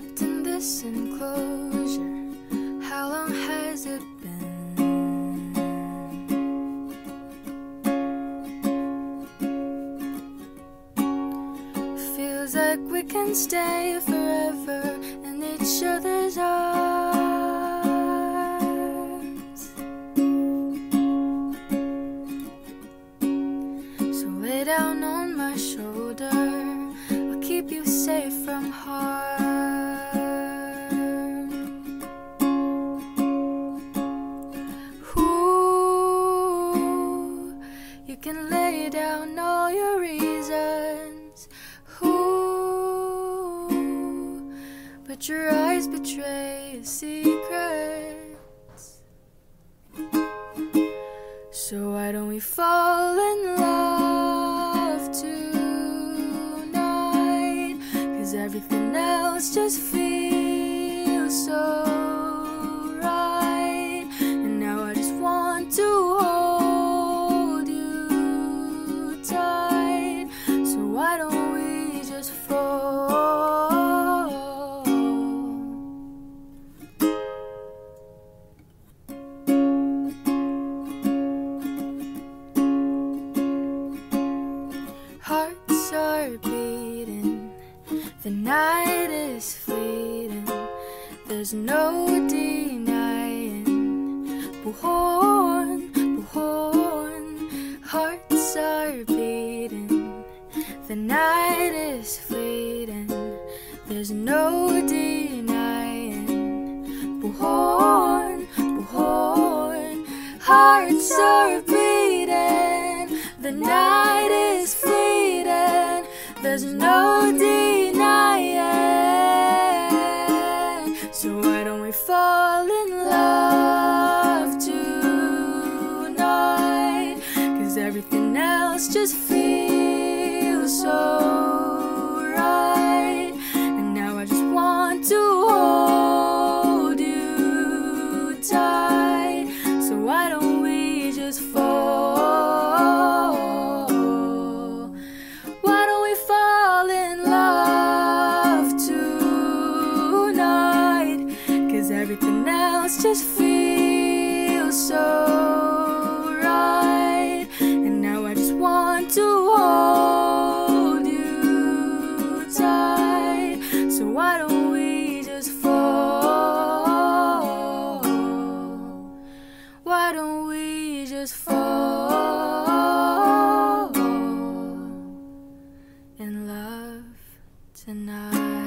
Trapped in this enclosure, how long has it been? Feels like we can stay forever in each other's arms. So lay down on my shoulder, I'll keep you safe from harm. Ooh, you can lay down all your reasons. Ooh, but your eyes betray secrets. So why don't we fall in love tonight? 'Cause everything else just feels so right. And now I just want to hold you tight. So why don't we just fall? Hearts are beating, the night is fleeting, there's no denying. Buhon, buhon, hearts are beating, the night is fleeting, there's no denying. Buhon, buhon, hearts are beating, the night is fleeting, there's no denying. So why don't we fall in love tonight? 'Cause everything else just feels so right. And now I just want to hold you tight. So why don't we just fall? Why don't we fall in love tonight? 'Cause everything else just feels so right. And now I just want to hold you tight. So why don't we just fall? Why don't we just fall in love tonight?